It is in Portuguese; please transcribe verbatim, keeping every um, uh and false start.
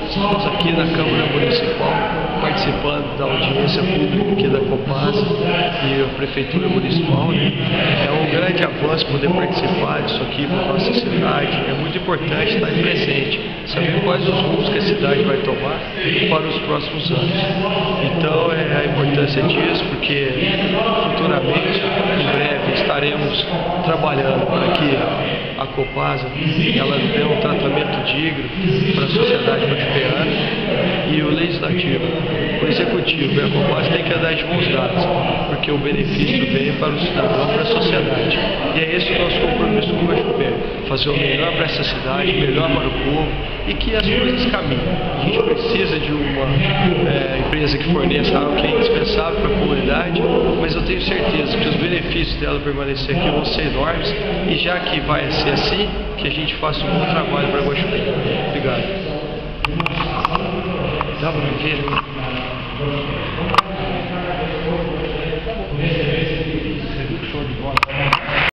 Estamos aqui na Câmara Municipal participando da audiência pública aqui da Copasa e a Prefeitura Municipal, né? É um grande avanço poder participar disso aqui para a nossa cidade. É muito importante estar presente, saber quais os rumos que a cidade vai tomar para os próximos anos. Então é a importância disso, porque futuramente, em breve, estaremos trabalhando para que a Copasa ela dê um tratamento digno para a sociedade maquipeana, e o Legislativo, o Executivo e a Copasa tem que andar de mãos dadas, porque o benefício vem para o cidadão, para a sociedade. E é esse o nosso compromisso com o Guaxupé, fazer o melhor para essa cidade, o melhor para o povo, e que as coisas caminhem. A gente precisa de uma é, empresa que forneça algo que é indispensável para a comunidade, mas eu tenho certeza que os benefícios dela permanecer aqui vão ser enormes, e já que vai ser assim, que a gente faça um bom trabalho para Guaxupé. Obrigado. Dá para ver?